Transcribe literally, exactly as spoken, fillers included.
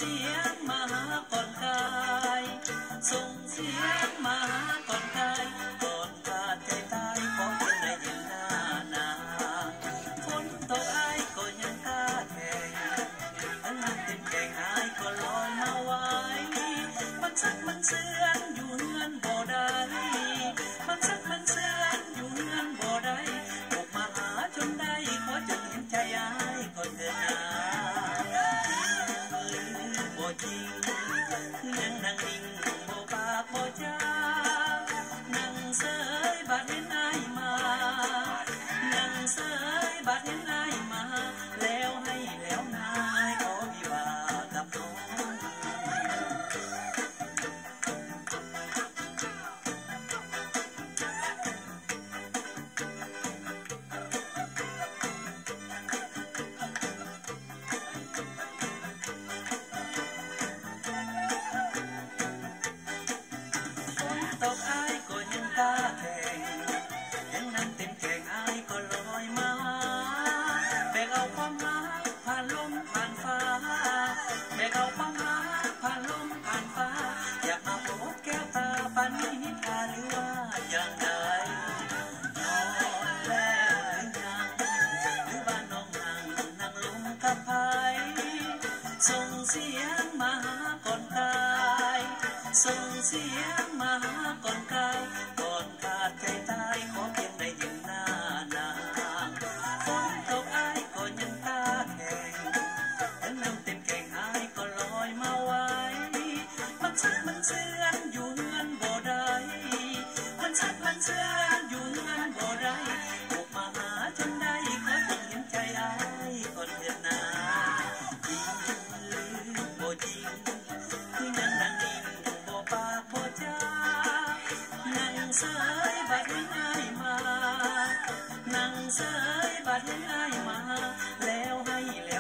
สียงมาหาก่อนกายส่งเสียงมาหาก่อนกายก่อนขาดใจตายขอเพียงได้ยืนหน้านาฝนตกอายก็ยังตาแข็งน้ำเต็มแก่งอายก็ลอยมาไว้มันสักมันเสื่อนอยู่เงินบ่ได้มันสักมันเสื่อนอยู่เงินบ่ได้ออกมาหาจนได้ขอจนเห็นใจอายก่อนเถิดนาบ่จริงยังนั่งนิ่งบ่ปากบ่จานั่งเสยบาดเห็นอายมานั่งเสยบาดเห็นอายมาแล้วให้แล้วนายขอวิวากับน้องตกอายก็ยังตาแข็งยังน้ำเต็มแก่งอายก็ลอยมาแบกเอาความรักผ่านลมผ่านฟ้าแบกเอาความรักผ่านลมผ่านฟ้าอยากมาพบแก้วตาปานนี้นิทาหรือว่าอย่างไรนอนแล้วหรือยังหรือว่าน้องนั่งนั่งลงกับไผส่งเสียงมาหาก่อนตายส่งเสียงมาหาก่อนกายก่อนขาดใจตายขอเพียงได้ยืนหน้านางฝนตกอายก็ยังตาแข็งแล้วน้ำเต็มแก่งอายก็ลอยมาไว้มันสักมันเสื่อนอยู่เงินบ่ได้มันสักมันเสื่อนอยู่เงินบ่ได้ออกมาหาจนได้ขอจงเห็นใจอายก่อนเถิดนาจริงหรือบ่จริงคือยังนั่งนิ่งบ่ปากบ่จานั่งเสยบาดเห็นอายมานั่งเสยบาดเห็นอายมาแล้วให้